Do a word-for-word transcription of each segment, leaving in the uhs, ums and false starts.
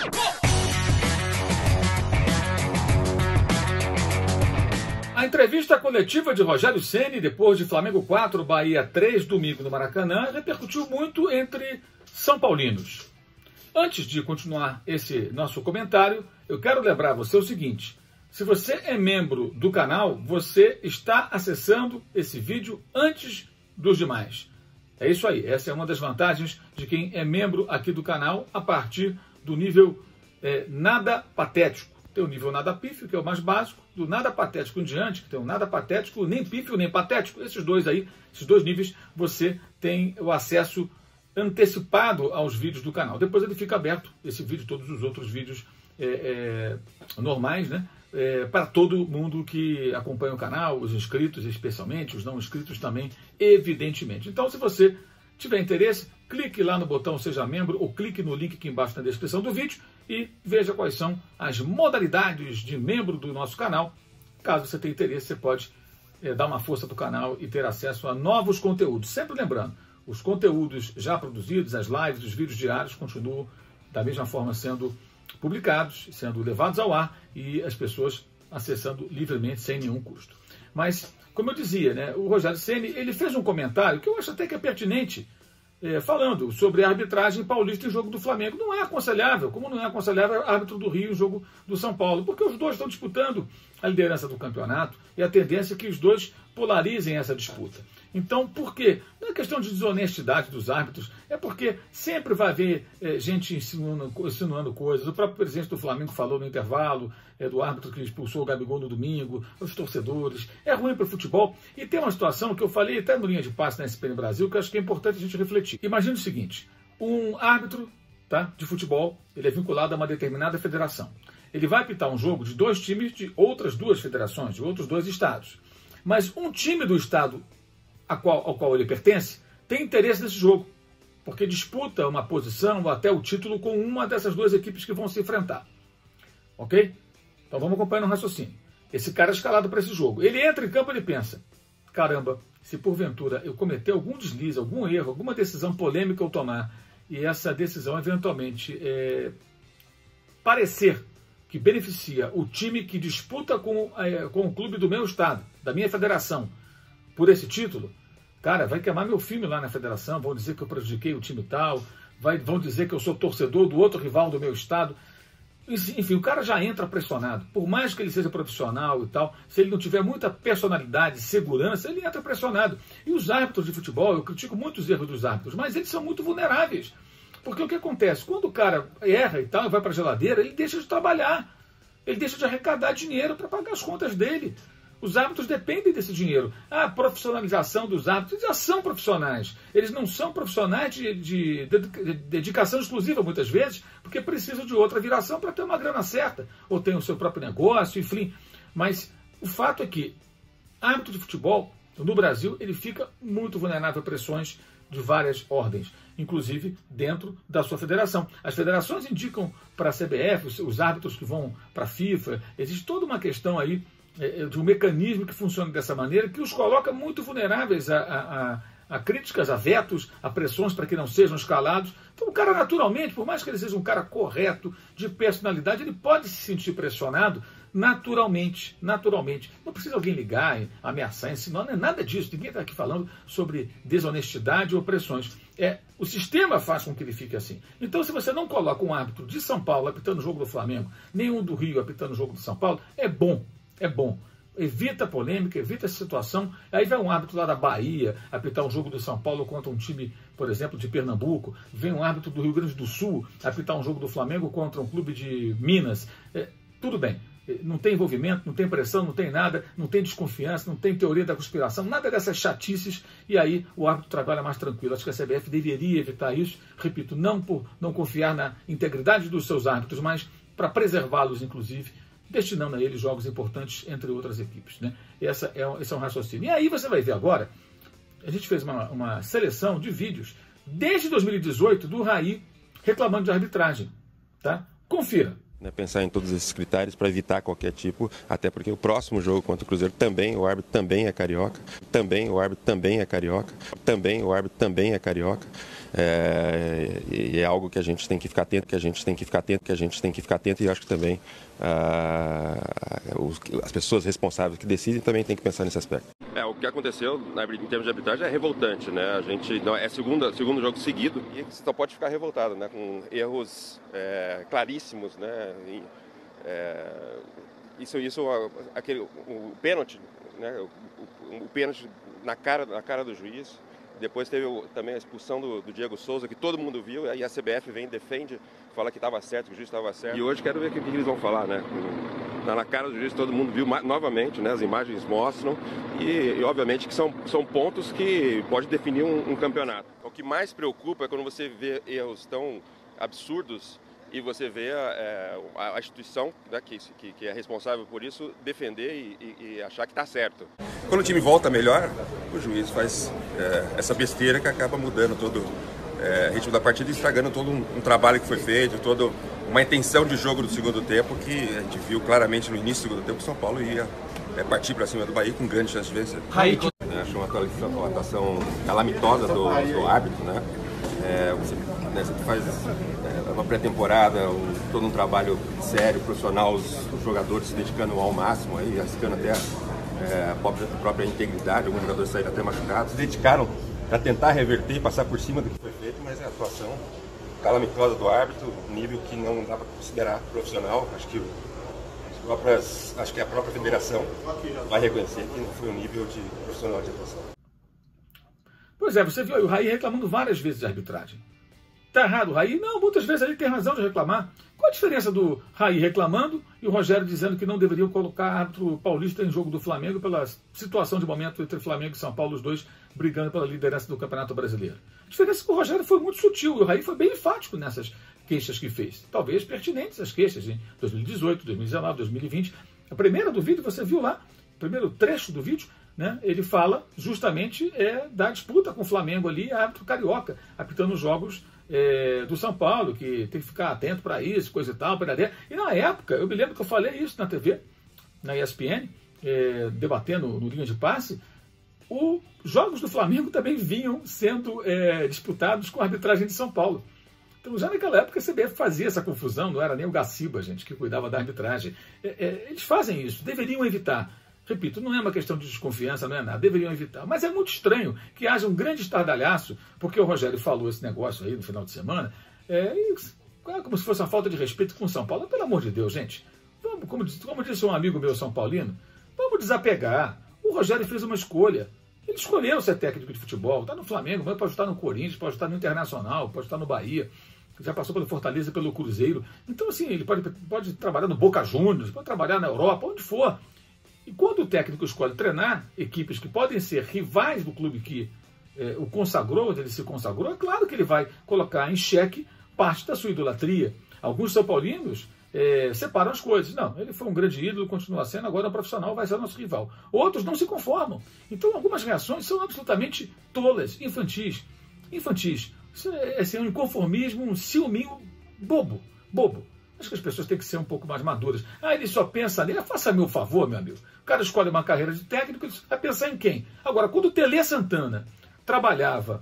A entrevista coletiva de Rogério Ceni, depois de Flamengo quatro, Bahia três, domingo no Maracanã, repercutiu muito entre são paulinos. Antes de continuar esse nosso comentário, eu quero lembrar você o seguinte: se você é membro do canal, você está acessando esse vídeo antes dos demais. É isso aí, essa é uma das vantagens de quem é membro aqui do canal a partir do nível é, nada patético. Tem o nível nada pífio, que é o mais básico, do nada patético em diante, que tem o nada patético, nem pífio, nem patético. Esses dois aí, esses dois níveis, você tem o acesso antecipado aos vídeos do canal. Depois ele fica aberto, esse vídeo, todos os outros vídeos é, é, normais, né? É, para todo mundo que acompanha o canal, os inscritos especialmente, os não inscritos também, evidentemente. Então, se você tiver interesse, clique lá no botão Seja Membro ou clique no link aqui embaixo na descrição do vídeo e veja quais são as modalidades de membro do nosso canal. Caso você tenha interesse, você pode é, dar uma força para o canal e ter acesso a novos conteúdos. Sempre lembrando, os conteúdos já produzidos, as lives, os vídeos diários continuam da mesma forma sendo publicados, sendo levados ao ar e as pessoas acessando livremente sem nenhum custo. Mas, como eu dizia, né, o Rogério Ceni, ele fez um comentário que eu acho até que é pertinente, é, falando sobre a arbitragem paulista em jogo do Flamengo. Não é aconselhável, como não é aconselhável o árbitro do Rio em jogo do São Paulo, porque os dois estão disputando a liderança do campeonato e a tendência é que os dois polarizem essa disputa. Então, por quê? Não é questão de desonestidade dos árbitros, é porque sempre vai haver é, gente insinuando, insinuando coisas. O próprio presidente do Flamengo falou no intervalo é, do árbitro que expulsou o Gabigol no domingo, os torcedores. É ruim para o futebol. E tem uma situação que eu falei até no Linha de Passe na S P N Brasil, que eu acho que é importante a gente refletir. Imagina o seguinte: um árbitro, tá, de futebol, ele é vinculado a uma determinada federação. Ele vai apitar um jogo de dois times de outras duas federações, de outros dois estados. Mas um time do estado a qual, ao qual ele pertence tem interesse nesse jogo, porque disputa uma posição ou até o título com uma dessas duas equipes que vão se enfrentar. Ok? Então vamos acompanhando o raciocínio. Esse cara é escalado para esse jogo. Ele entra em campo e ele pensa: caramba, se porventura eu cometer algum deslize, algum erro, alguma decisão polêmica eu tomar, e essa decisão eventualmente é, parecer que beneficia o time que disputa com, é, com o clube do meu estado, da minha federação, por esse título, cara, vai queimar meu filme lá na federação, vão dizer que eu prejudiquei o time tal, vai, vão dizer que eu sou torcedor do outro rival do meu estado. Enfim, o cara já entra pressionado. Por mais que ele seja profissional e tal, se ele não tiver muita personalidade, segurança, ele entra pressionado. E os árbitros de futebol, eu critico muito os erros dos árbitros, mas eles são muito vulneráveis. Porque o que acontece? Quando o cara erra e tal, e vai para a geladeira, ele deixa de trabalhar. Ele deixa de arrecadar dinheiro para pagar as contas dele. Os árbitros dependem desse dinheiro. A profissionalização dos árbitros, eles já são profissionais. Eles não são profissionais de, de, de, de dedicação exclusiva, muitas vezes, porque precisam de outra viração para ter uma grana certa. Ou tem o seu próprio negócio, enfim. Mas o fato é que árbitro de futebol, no Brasil, ele fica muito vulnerável a pressões de várias ordens, inclusive dentro da sua federação. As federações indicam para a C B F, os, os árbitros que vão para a FIFA. Existe toda uma questão aí de um mecanismo que funciona dessa maneira, que os coloca muito vulneráveis a, a, a críticas, a vetos, a pressões para que não sejam escalados. Então o cara naturalmente, por mais que ele seja um cara correto, de personalidade, ele pode se sentir pressionado naturalmente, naturalmente. Não precisa alguém ligar, ameaçar, ensinar, não é nada disso. Ninguém está aqui falando sobre desonestidade ou pressões. É, o sistema faz com que ele fique assim. Então, se você não coloca um árbitro de São Paulo apitando o jogo do Flamengo, nenhum do Rio apitando o jogo do São Paulo, é bom. É bom. Evita a polêmica, evita essa situação. Aí vai um árbitro lá da Bahia apitar um jogo do São Paulo contra um time, por exemplo, de Pernambuco. Vem um árbitro do Rio Grande do Sul apitar um jogo do Flamengo contra um clube de Minas. É, tudo bem. Não tem envolvimento, não tem pressão, não tem nada, não tem desconfiança, não tem teoria da conspiração, nada dessas chatices, e aí o árbitro trabalha mais tranquilo. Acho que a C B F deveria evitar isso, repito, não por não confiar na integridade dos seus árbitros, mas para preservá-los, inclusive, destinando a eles jogos importantes entre outras equipes. Né? Essa é, esse é um raciocínio. E aí você vai ver agora, a gente fez uma, uma seleção de vídeos desde dois mil e dezoito do Raí reclamando de arbitragem. Tá? Confira. Pensar em todos esses critérios para evitar qualquer tipo, até porque o próximo jogo contra o Cruzeiro também, o árbitro também é carioca, também o árbitro também é carioca, também o árbitro também é carioca. É, e é algo que a gente tem que ficar atento, que a gente tem que ficar atento, que a gente tem que ficar atento, e acho que também ah, os, as pessoas responsáveis que decidem também têm que pensar nesse aspecto. É, o que aconteceu na, em termos de arbitragem é revoltante, né? A gente não, é segunda, segundo jogo seguido e só pode ficar revoltado, né? Com erros é, claríssimos, né? E, é, isso, isso, aquele, o, o pênalti, né? O, o, o pênalti na cara, na cara do juiz. Depois teve o, também a expulsão do, do Diego Souza, que todo mundo viu, e a C B F vem, defende, fala que estava certo, que o juiz estava certo. E hoje quero ver o que, que eles vão falar, né? Na, na cara do juiz todo mundo viu novamente, né? As imagens mostram, e, e obviamente que são, são pontos que pode definir um, um campeonato. O que mais preocupa é quando você vê erros tão absurdos e você vê é, a, a instituição, né, que, que, que é responsável por isso defender e, e, e achar que está certo. Quando o time volta melhor, o juiz faz é, essa besteira que acaba mudando todo o é, ritmo da partida e estragando todo um, um trabalho que foi feito, toda uma intenção de jogo do segundo tempo que a gente viu claramente no início do segundo tempo que o São Paulo ia é, partir para cima do Bahia com grande chance de vencer. É, acho uma atuação, uma atuação calamitosa do, do árbitro, né? É, você, né, você faz é, uma pré-temporada, um, todo um trabalho sério, profissional, os, os jogadores se dedicando ao máximo, aí, arriscando até é, a própria, a própria integridade, alguns jogadores saíram até machucados, se dedicaram para tentar reverter e passar por cima do que foi feito, mas é a atuação calamitosa do árbitro, nível que não dá para considerar profissional. Acho que, as próprias, acho que a própria federação vai reconhecer que não foi um nível de profissional de atuação. Pois é, você viu aí o Raí reclamando várias vezes de arbitragem. Tá errado o Raí? Não, muitas vezes ele tem razão de reclamar. Qual a diferença do Raí reclamando e o Rogério dizendo que não deveriam colocar árbitro paulista em jogo do Flamengo pela situação de momento entre Flamengo e São Paulo, os dois brigando pela liderança do Campeonato Brasileiro? A diferença é que o Rogério foi muito sutil e o Raí foi bem enfático nessas queixas que fez. Talvez pertinentes as queixas em dois mil e dezoito, dois mil e dezenove, dois mil e vinte. A primeira do vídeo, você viu lá, o primeiro trecho do vídeo, né, ele fala justamente é, da disputa com o Flamengo ali, árbitro carioca, apitando os jogos é, do São Paulo, que tem que ficar atento para isso, coisa e tal. E na época, eu me lembro que eu falei isso na T V, na E S P N, é, debatendo no linha de passe, os jogos do Flamengo também vinham sendo é, disputados com a arbitragem de São Paulo. Então, já naquela época, a C B F fazia essa confusão, não era nem o Gaciba, gente, que cuidava da arbitragem. É, é, eles fazem isso, deveriam evitar. Repito, não é uma questão de desconfiança, não é nada, deveriam evitar. Mas é muito estranho que haja um grande estardalhaço, porque o Rogério falou esse negócio aí no final de semana, é, e, como se fosse uma falta de respeito com o São Paulo. Pelo amor de Deus, gente, vamos, como, como disse um amigo meu São Paulino, vamos desapegar. O Rogério fez uma escolha. Ele escolheu ser técnico de futebol, está no Flamengo, mas pode estar no Corinthians, pode estar no Internacional, pode estar no Bahia, já passou pelo Fortaleza, pelo Cruzeiro. Então, assim, ele pode, pode trabalhar no Boca Juniors, pode trabalhar na Europa, onde for. E quando o técnico escolhe treinar equipes que podem ser rivais do clube que é, o consagrou, onde ele se consagrou, é claro que ele vai colocar em xeque parte da sua idolatria. Alguns são paulinos é, separam as coisas. Não, ele foi um grande ídolo, continua sendo, agora é um profissional, vai ser nosso rival. Outros não se conformam. Então algumas reações são absolutamente tolas, infantis. Infantis. Isso é, é um inconformismo, um ciúminho bobo, bobo. Acho que as pessoas têm que ser um pouco mais maduras. Ah, ele só pensa nele. Faça meu favor, meu amigo. O cara escolhe uma carreira de técnico, ele vai pensar em quem? Agora, quando o Tele Santana trabalhava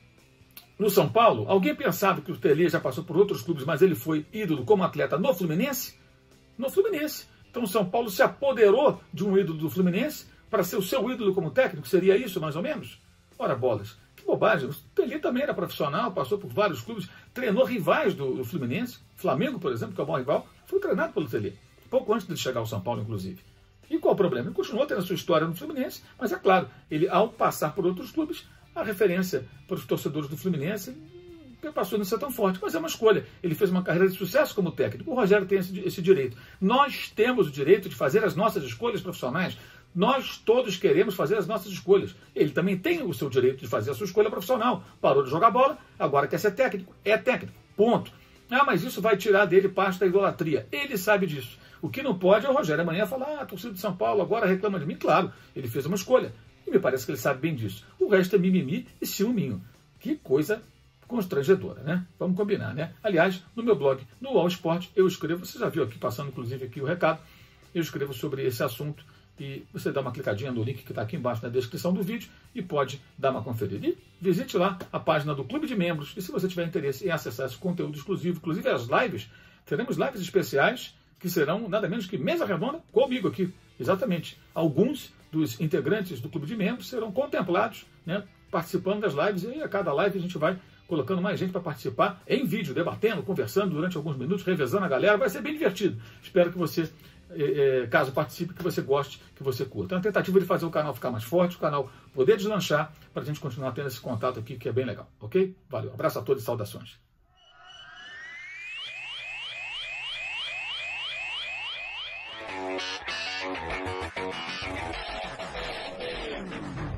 no São Paulo, alguém pensava que o Tele já passou por outros clubes, mas ele foi ídolo como atleta no Fluminense? No Fluminense. Então o São Paulo se apoderou de um ídolo do Fluminense para ser o seu ídolo como técnico? Seria isso, mais ou menos? Ora, bolas. Que bobagem. O Tele também era profissional, passou por vários clubes, treinou rivais do, do Fluminense. Flamengo, por exemplo, que é o maior rival, foi treinado pelo Tele. Pouco antes de chegar ao São Paulo, inclusive. E qual o problema? Ele continuou tendo a sua história no Fluminense, mas é claro, ele, ao passar por outros clubes, a referência para os torcedores do Fluminense passou a não ser tão forte. Mas é uma escolha. Ele fez uma carreira de sucesso como técnico. O Rogério tem esse, esse direito. Nós temos o direito de fazer as nossas escolhas profissionais. Nós todos queremos fazer as nossas escolhas. Ele também tem o seu direito de fazer a sua escolha profissional. Parou de jogar bola, agora quer ser técnico. É técnico. Ponto. Ah, mas isso vai tirar dele parte da idolatria. Ele sabe disso. O que não pode é o Rogério amanhã falar, ah, a torcida de São Paulo agora reclama de mim. Claro, ele fez uma escolha. E me parece que ele sabe bem disso. O resto é mimimi e ciúminho. Que coisa constrangedora, né? Vamos combinar, né? Aliás, no meu blog, no All Sport, eu escrevo, você já viu aqui, passando inclusive aqui o recado, eu escrevo sobre esse assunto e você dá uma clicadinha no link que está aqui embaixo na descrição do vídeo e pode dar uma conferida. E visite lá a página do Clube de Membros, e se você tiver interesse em acessar esse conteúdo exclusivo, inclusive as lives, teremos lives especiais que serão nada menos que mesa redonda comigo aqui. Exatamente. Alguns dos integrantes do Clube de Membros serão contemplados, né, participando das lives, e a cada live a gente vai colocando mais gente para participar em vídeo, debatendo, conversando durante alguns minutos, revezando a galera. Vai ser bem divertido. Espero que você, é, caso participe, que você goste, que você curta. É uma tentativa de fazer o canal ficar mais forte, o canal poder deslanchar, para a gente continuar tendo esse contato aqui, que é bem legal. Ok? Valeu. Abraço a todos e saudações. Thank you.